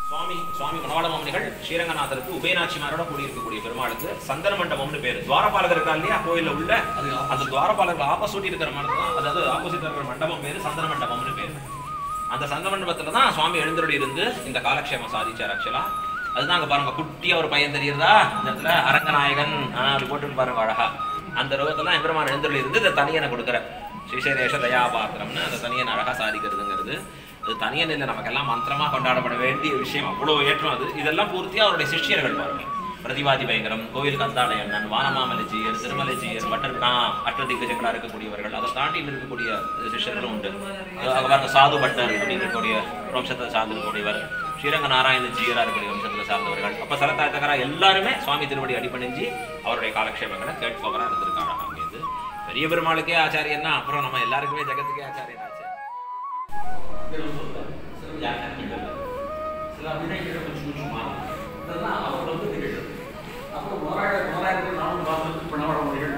சுவாமி மணவாள மாமனிகள் ஸ்ரீரங்கநாதருக்கு உபயநாச்சிமாரோட கூடியிருக்கக்கூடிய பெருமாளுக்கு சந்தன மண்டபம்னு பேரு. துவாரபாலகர் இருக்கா இல்லையா கோயில்ல உள்ள, அந்த துவாரபாலர்கள் ஆப்போசிட் இருக்கிற மண்டபம், அதாவது ஆப்போசிட் இருக்கிற மண்டபம் பேரு சந்தன மண்டபம்னு பேரு. அந்த சந்தன மண்டபத்துல தான் சுவாமி எழுந்தருளி இருந்து இந்த காலக்ஷேமம் சாதிச்சார். ஆக்சுவலா அதுதான் அங்க பாருங்க, குட்டியா ஒரு பையன் தெரியுறதா இந்த இடத்துல, அரங்கநாயகன் அப்படி போட்டு பாருங்க அழகா. அந்த ரோகத்தெல்லாம் எம்பெருமான் எழுந்தருளி இருந்து இந்த தனியனை கொடுக்குற ஸ்ரீசேரேஷ தயாபாத்திரம்னு அந்த தனியன் அழகா சாதிக்கிறதுங்கிறது. அது தனியன் இல்லை, நமக்கெல்லாம் மந்திரமா கொண்டாடப்பட வேண்டிய விஷயம், அவ்வளவு ஏற்றம் அது. இதெல்லாம் பூர்த்தியா அவருடைய சிஷ்யர்கள் பாருங்க, பிரதிவாதி பயங்கரம், கோவில் கந்தாடையண்ணன், வானமாமலைஜியர், திருமலைஜியர், அஷ்டதிகஜங்களா இருக்கக்கூடியவர்கள், அதை தாண்டி இருக்கக்கூடிய சிஷ்யர்களும் உண்டு. பாருங்க சாது பட்டர் அப்படின்னு இருக்கக்கூடிய வம்சத்தை சார்ந்திருக்கக்கூடியவர், ஸ்ரீரங்க நாராயணஜியரா இருக்கக்கூடிய வம்சத்துல சார்ந்தவர்கள், அப்ப சரதாத்தகரா எல்லாருமே சுவாமி திருவடி அடிபணிஞ்சு அவருடைய காலக்ஷேபங்களை கேட்பவரா இருந்திருக்காங்க. அங்கேருந்து பெரிய பெருமாளுக்கே ஆச்சாரியன்னா அப்புறம் நம்ம எல்லாருக்குமே ஜெகத்துக்கே ஆச்சாரியன் ஆச்சு. சில வினைகளை கொஞ்சம் கொஞ்சமா இதெல்லாம் அவர் வந்து கேட்டது. அப்புறம் 1400 பணவாட முறைகள்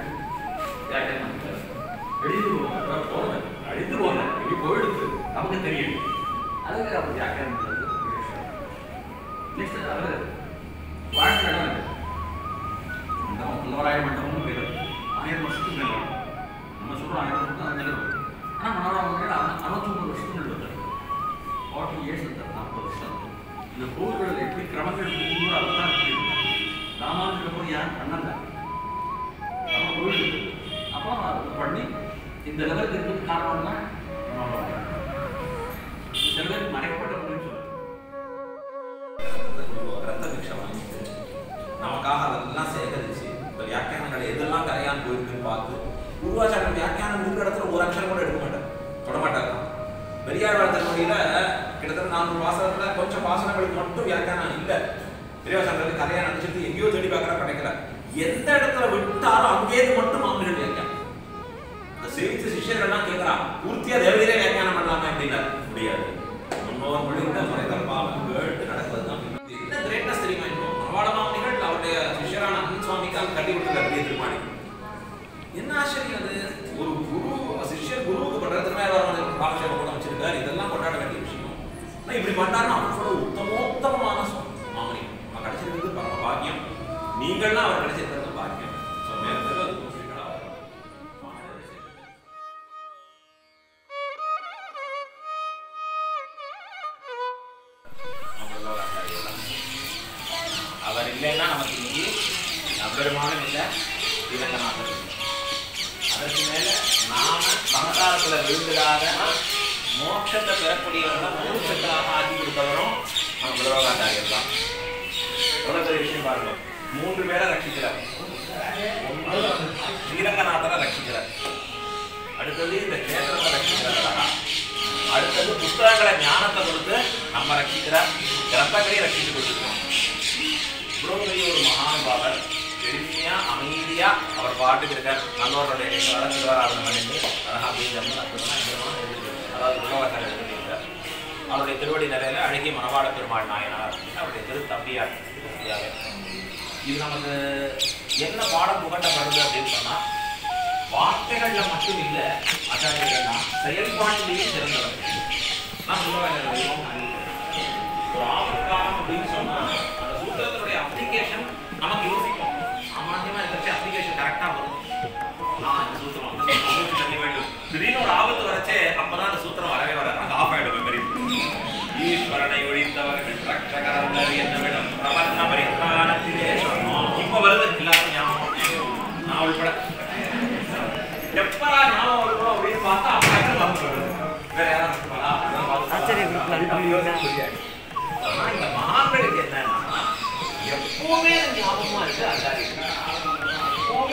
எழுதி போனேன், அழிந்து போனேன், இப்படி போயிடுது நமக்கு தெரியும். அதுக்கு அவர் வியாக்கியானம் பண்ணுறது. நெக்ஸ்ட் அவர் வாழ்க்கை மண்டபம் 11,000 மண்டபமும் பேர் 1000 வருஷத்துக்கு மேலே நம்ம சொல்கிறோம் 1000 வருஷத்துக்கு அது நிகழும். ஆனால் மணவாள முறைகள் 69 வருஷத்துக்கு நிகழ்வு 40 years, 40 வருஷம். இந்த கோவில்கள் எப்படி கிரமங்கள் இருக்குங்களோ அதுதான் இருக்கு. ராமானுஜர் போய் யாரும் பண்ணல, நம்ம கோவில் அப்போ அது பண்ணி இந்த லெவலுக்கு இருக்கிறது காரணம்னா சில பேருக்கு மறைக்கப்பட்ட அப்படின்னு சொல்லுவாங்க. ரத்த பிக்ஷை வாங்கிட்டு நமக்காக அதெல்லாம் சேகரிச்சு இந்த வியாக்கியானங்களை எதெல்லாம் கரையான் போயிருக்குன்னு பார்த்து குருவாச்சாரம் வியாக்கியானம் இருக்கிற இடத்துல ஒரு அக்ஷரம் கூட எடுக்க மாட்டார், தொட மாட்டார். பெரியாழ்வார் திருமொழியில கிட்டத்தட்ட 400 வாசகத்துல கொஞ்சம் வாசனங்களுக்கு மட்டும் வியாக்கியானம் இல்லை. பெரியாச்சாரத்துக்கு கதையா நினைச்சிட்டு எங்கேயோ தேடி பார்க்கற கிடைக்கல. எந்த இடத்துல விட்டாலும் அங்கேயே மட்டும் மாமனிகள் வியாக்கியானம். அந்த சேவித்த சிஷ்யர்கள்லாம் கேட்கறான், பூர்த்தியா தேவதையிலே வியாக்கியானம் பண்ணலாமே அப்படின்னா முடியாது. முன்னோர் மொழிகிட்ட முறைகள் பாவம் கேட்டு நடக்குதுதான். என்ன கிரேட்னஸ் தெரியுமா? இன்னும் மணவாள மாமனிகள் அவருடைய சிஷ்யரான அண்ணன் சுவாமிக்கு அங்க கட்டி விட்டுருக்காரு பெரிய திருமாணி. என்ன ஆச்சரியம் அது! ஒரு குரு சிஷ்யர் குருவுக்கு பண்ற திருமணம் காலக்ஷேபம் கூட வச்சிருக்காரு. இதெல்லாம் கொண்டாட வேண்டிய விஷயம். ஆனா இப்படி பண்ணாருன்னா அவ்வளவு உத்தமோத்தமமான மாமனி நம்ம கிடைச்சிருக்கிறது பரம பாக்கியம். நீங்கள்லாம் அவர் கிடைச்சிருக்கிறது பாக்கியம். அவர் இல்லைன்னா நமக்கு இங்கே நம்பெருமானம் இல்லை, ஸ்ரீரங்கநாதர் இல்லை. அதற்கு மேல நாம சமகாலத்துல விழுந்துடாத மோட்சத்தை பெறக்கூடியவர்கள் மோட்சத்தாக ஆக்கி கொடுத்தவரும் நம்ம புலோகாச்சாரியர் தான். எவ்வளவு பெரிய விஷயம் பாருங்க. 3 பேரை ரட்சிக்கிறார். ஸ்ரீரங்கநாதரை ரட்சிக்கிறார், அடுத்தது இந்த கேத்திரத்தை ரட்சிக்கிறார், அடுத்தது புத்தகங்களை ஞானத்தை கொடுத்து நம்ம ரட்சிக்கிறார், கிரந்தங்களையும் ரட்சித்து கொடுத்துருக்கோம். இவ்வளவு பெரிய ஒரு மகானுபாவர் எளிமையா அமைதியா அவர் பாட்டுக்கு இருக்கார். நல்லவர்களுடைய திருவாராதனை பண்ணிட்டு அழகா அப்படின்னு அதாவது புலோகாச்சாரியர் எழுதியிருக்கார். அவருடைய திருவடி நிலையில அழகிய மணவாள பெருமாள் நாயனார் அவருடைய திரு தம்பியார். இது நமக்கு என்ன பாடம் புகட்டப்படுது அப்படின்னு சொன்னா, வார்த்தைகள்ல மட்டும் இல்லை ஆச்சாரியர்கள்னா செயல்பாட்டிலேயே சிறந்தவர். நான் புலோகாச்சாரியர் ஒரு ஆபத்காலம் அப்படின்னு சொன்னா அந்த சூத்திரத்தினுடைய அப்ளிகேஷன் நமக்கு யோசிப்போம். சாமான்யமா இருந்துச்சு அப்ளிகேஷன் கரெக்டா வரும். இந்த சூத்திரம் தண்ணி வேண்டும், திடீர்னு ஒரு ஆபத்து வரச்சே அப்பதான் அந்த சூத்திரம் வரவே வராது, அங்க ஆஃப் ஆயிடும். மெமரி ஈஸ்வரனை ஒழித்தவர்கள் ரட்சகரங்கள் என்னவிடம் பிரபன்ன பரித்ராணத்திலே இப்ப வருது எல்லாரும் ஞாபகம். நான் உள்பட எப்பரா ஞாபகம் வருவோம் அப்படின்னு பார்த்தா அப்ப வருது. வேற யாரும் ஆச்சரியம். ஆனா இந்த மகான்களுக்கு என்னன்னா எப்பவுமே ஞாபகமா இருக்கு ஆச்சாரியர்கள். எப்பவுமே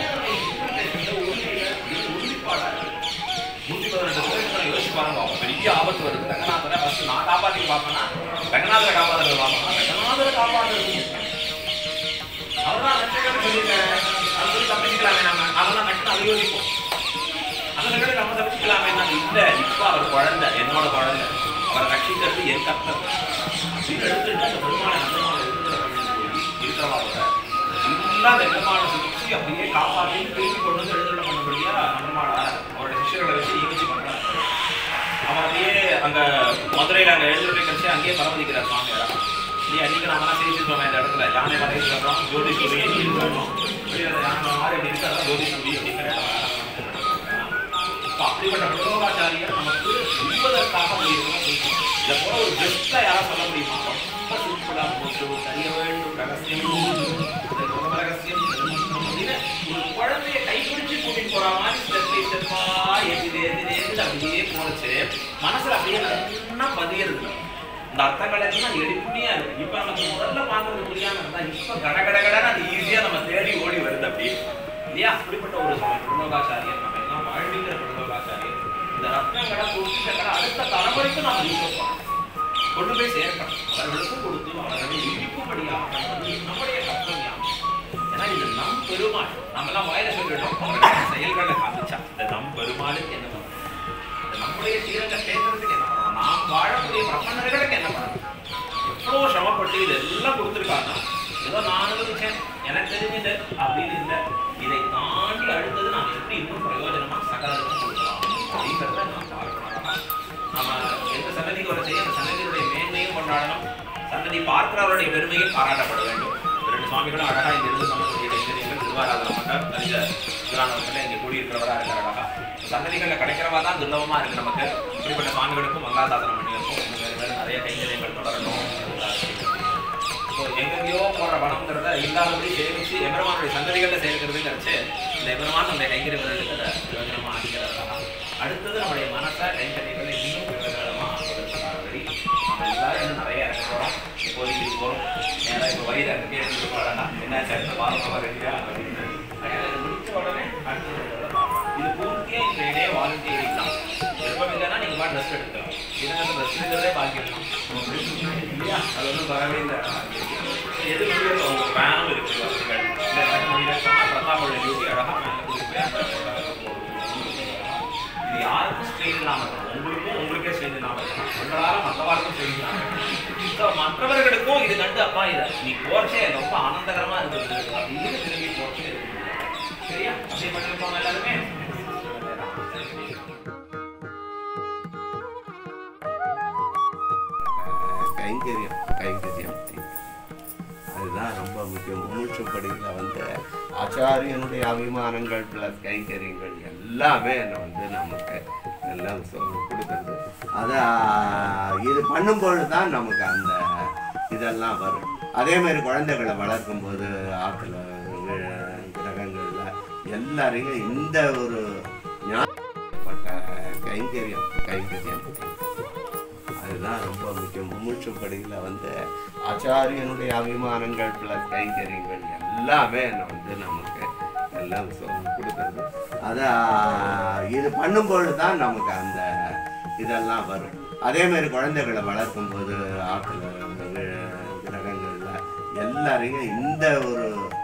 உறுதிப்பாடா இருக்கு. 112 கோயில்களை யோசிச்சு பாருங்க. பெரிய ஆபத்து வருது, ரங்கநாதரை ஃபர்ஸ்ட் நான் காப்பாற்றி பார்ப்பேன்னா ரங்கநாதரை காப்பாற்றுறது பார்ப்பேன். ரங்கநாதரை காப்பாற்றுறது அவர்தான் ரட்சகர்னு சொல்லியிருக்காரு. அது சொல்லி தப்பிச்சுக்கலாமே நம்ம, அதெல்லாம் நட்டு அதை யோசிப்போம். அந்த நிலையில நம்ம தப்பிச்சுக்கலாமே நம்ம இல்லை. இப்ப அவர் குழந்தை, என்னோட குழந்தை, அவரை ரட்சிக்கிறது என் கர்த்தம் அப்படின்னு எடுத்துட்டு அந்த பெருமாளை நந்தமான இருக்கிறவாங்க எல்லாம் அந்த பெருமாளை சுற்றி அப்படியே காப்பாற்றி திருப்பி கொண்டு வந்து எழுதுல பண்ணபடியா நந்தமாளா அவருடைய சிஷ்யர்களை வச்சு ஈமிச்சு பண்றாரு. அவர் அப்படியே அங்க மதுரையில் அங்கே எழுதுரை கழிச்சு அங்கேயே பரமதிக்கிறார் சுவாமியாரா. நீ அன்னைக்கு நாமெல்லாம் சேர்த்துருக்கோம் இந்த இடத்துல யானை வரை சொல்றோம் ஜோதி சொல்லி சொல்றோம் யானை மாதிரி அப்படி இருக்கிறதா ஜோதி சொல்லி அப்படிங்கிற அப்படிப்பட்ட பிரதோகாச்சாரியர் நமக்கு உண்பதற்காக இதை போல ஒரு பெஸ்டா யாரும் சொல்ல முடியுமா? ரொம்ப சிம்பிளா தெரிய வேண்டும் ரகசியம் ரகசியம் ஒரு குழந்தைய கைப்பிடிச்சு கூட்டிட்டு போற மாதிரி ஸ்டெப்பை ஸ்டெப்பா ஏற்றி அப்படியே போனச்சு மனசுல அப்படியே நல்லா பதியறது. இந்த அர்த்தங்களை எல்லாம் எளிமையா இருக்கு. இப்ப நமக்கு முதல்ல பாக்குறது புரியாம இருந்தா இப்ப கடகடகடன்னு அது ஈஸியா நம்ம தேடி ஓடி வருது அப்படி இல்லையா? அப்படிப்பட்ட ஒரு பிரதோகாச்சாரியர் நம்ம எல்லாம் வாழ்விக்கிற பிரதோகாச்சாரியர் இந்த ரத்னங்களை பொருட்களை அடுத்த தலைமுறைக்கும் நாம் யூஸ் கொண்டு போய் சேர்க்கணும். அவர்களுக்கும் கொடுத்து அவர்களை இழிக்கும்படியாக நம்முடைய கர்த்தவியம். ஏன்னா இது நம் பெருமாள். நம்ம எல்லாம் வாயில சொல்லிட்டோம், அவர்களுடைய செயல்களை காமிச்சா இந்த நம் பெருமாளுக்கு என்ன பண்ணணும், இந்த நம்முடைய சீரங்க கேட்கறதுக்கு என்ன பண்ணணும், நாம் வாழக்கூடிய பிரபன்னர்களுக்கு என்ன பண்ணணும். எவ்வளவு சிரமப்பட்டு இதெல்லாம் கொடுத்துருக்காங்க. ஏதோ நான் அனுபவிச்சேன் எனக்கு தெரிஞ்சது அப்படின்னு இல்லை. இதை தாண்டி அடுத்தது நாம் எப்படி இன்னும் பிரயோஜனமா சகலருக்கும் கொடுக்கலாம் அப்படிங்கிறத நாம் பார்க்கணும். நம்ம எந்த சன்னதிக்கு வர செய்ய அந்த சன்னதியுடைய மேன்மையும் கொண்டாடணும், சன்னதி பார்க்கிறவருடைய பெருமையும் பாராட்டப்பட வேண்டும். இரண்டு சுவாமிகளும் அழகா இங்க இருந்து நம்மளுடைய கைங்கரியங்கள் திருவாராதன மன்னர் தனித புராணவர்கள் இங்கே கூடியிருக்கிறவரா இருக்கிற அழகா சன்னதிகளில் கிடைக்கிறவா தான் துர்லபமா இருக்கு நமக்கு. இப்படிப்பட்ட சுவாமிகளுக்கும் மங்களாசாசனம் பண்ணியிருக்கோம். வேறு வேறு நிறைய கைங்கரியங்கள் தொடரணும். எங்கெங்கயோ போற பணம்ங்கிறத இல்லாதபடி சேமிச்சு எபெருமானுடைய சந்ததிகளில் சேர்க்கிறதுன்னு நினைச்சு இந்த எபெருமான் நம்முடைய கைங்கரியவர்களுக்கு பிரயோஜனமா ஆகிக்கிறதா. அடுத்தது நம்முடைய மனசை கைங்கரியங்களை இன்னும் பிரயோஜனமா ஆக்குவதற்கான வழி நம்ம எல்லாரும் இன்னும் நிறைய இறங்க போறோம். இப்போதைக்கு போறோம் நேரம் இப்போ வயிறு அங்கே எடுத்துக்கொள்ளலாம். என்ன சேர்ந்த பாரமாக ரெடியா அப்படின்னு முடிச்ச உடனே இது பூர்த்தியா இந்த இடையே வாலண்டியர் தான். விருப்பம் இல்லைன்னா நீங்க பாட்டு ரெஸ்ட் எடுக்கலாம். இதனால ரெஸ்ட் எடுக்கிறதே பாக்கிடலாம் இல்லையா? அது ஒன்றும் வரவே இல்லை. எது முடியாது அவங்க பேனும் இருக்கு வசதிகள் இல்லை எனக்கு முடியலன்னா பிரதாபோட டியூட்டி அழகாக இது யாருக்கும் ஸ்ட்ரெயின் இல்லாமல் இருக்கும். உங்களுக்கும் உங்களுக்கே ஸ்ட்ரெயின் இல்லாமல் இருக்கும். உங்களால் மற்றவாருக்கும் ஸ்ட்ரெயின் இல்லாமல் இருக்கும். மற்றவர்களுக்கும் இது கண்டு அப்பா இதை நீ போர்ச்சே ரொம்ப ஆனந்தகரமா இருந்தது அப்படின்னு திரும்பி போர்ச்சே இருக்கு. சரியா? அப்படி பண்ணிருப்பாங்க எல்லாருமே. கைங்கரியம் அதுதான் ரொம்ப முக்கியம். மூச்சு படியில் ஆச்சாரியனுடைய அபிமானங்கள் பிளஸ் கைங்கரியங்கள் எல்லாமே நமக்கு எல்லாம் கொடுக்குறது. அதை இது பண்ணும்பொழுது தான் நமக்கு அந்த இதெல்லாம் வரும். அதேமாதிரி குழந்தைகளை வளர்க்கும் போது ஆற்றுல கிரகங்களில் எல்லாரையும் இந்த ஒரு ஞாபகப்பட்ட கைங்கரியம் அதுதான் ரொம்ப முக்கியம். மூச்சு படியில் ஆச்சாரியனுடைய அபிமானங்கள் பிளஸ் கைங்கரியங்கள் எல்லாமே நமக்கு எல்லாம் கொடுக்குறது. அதை இது பண்ணும்பொழுது தான் நமக்கு அந்த இதெல்லாம் வரும். அதேமாதிரி குழந்தைகளை வளர்க்கும் போது ஆற்றுல கிரகங்களில் எல்லாரையும் இந்த ஒரு